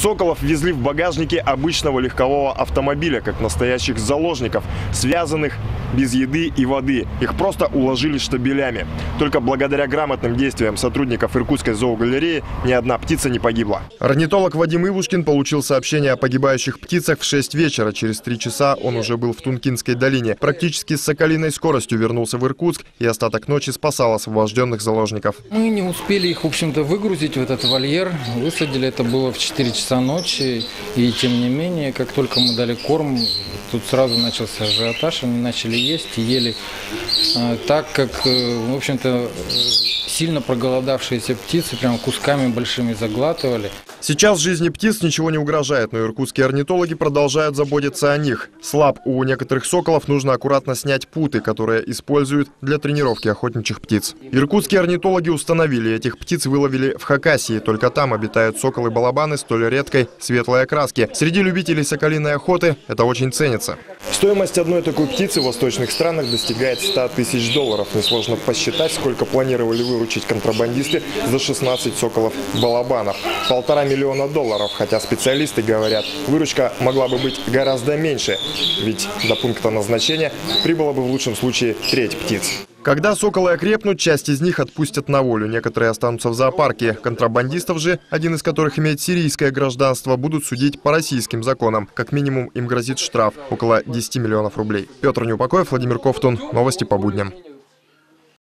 Соколов везли в багажнике обычного легкового автомобиля, как настоящих заложников, связанных без еды и воды. Их просто уложили штабелями. Только благодаря грамотным действиям сотрудников Иркутской зоогалереи ни одна птица не погибла. Орнитолог Вадим Ивушкин получил сообщение о погибающих птицах в 6 вечера. Через 3 часа он уже был в Тункинской долине. Практически с соколиной скоростью вернулся в Иркутск и остаток ночи спасал освобожденных заложников. Мы не успели их, в общем-то, выгрузить в этот вольер. Высадили это было в 4 часа ночи. И тем не менее, как только мы дали корм, тут сразу начался ажиотаж. Они начали есть и ели так, как, в общем-то, сильно проголодавшиеся птицы прям кусками большими заглатывали. Сейчас жизни птиц ничего не угрожает, но иркутские орнитологи продолжают заботиться о них. Слаб у некоторых соколов нужно аккуратно снять путы, которые используют для тренировки охотничьих птиц. Иркутские орнитологи установили, этих птиц выловили в Хакасии. Только там обитают соколы-балабаны столь редкой светлой окраски. Среди любителей соколиной охоты это очень ценится. Стоимость одной такой птицы в восточных странах достигает $100 тысяч. Несложно посчитать, сколько планировали выручить контрабандисты за 16 соколов-балабанов. $1,5 миллиона, хотя специалисты говорят, выручка могла бы быть гораздо меньше, ведь до пункта назначения прибыло бы в лучшем случае треть птиц. Когда соколы окрепнут, часть из них отпустят на волю, некоторые останутся в зоопарке. Контрабандистов же, один из которых имеет сирийское гражданство, будут судить по российским законам. Как минимум им грозит штраф около 10 миллионов рублей. Петр Неупокоев, Владимир Ковтун. Новости по будням.